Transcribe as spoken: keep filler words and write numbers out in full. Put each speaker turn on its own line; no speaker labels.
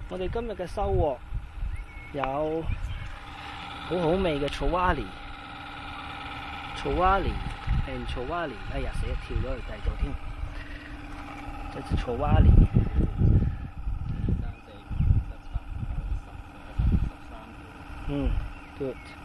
我哋今日嘅收穫有好好味嘅草蛙梨，草蛙梨係草蛙梨，哎呀死啦，跳咗去第二度添，就係草蛙梨。嗯 ，good。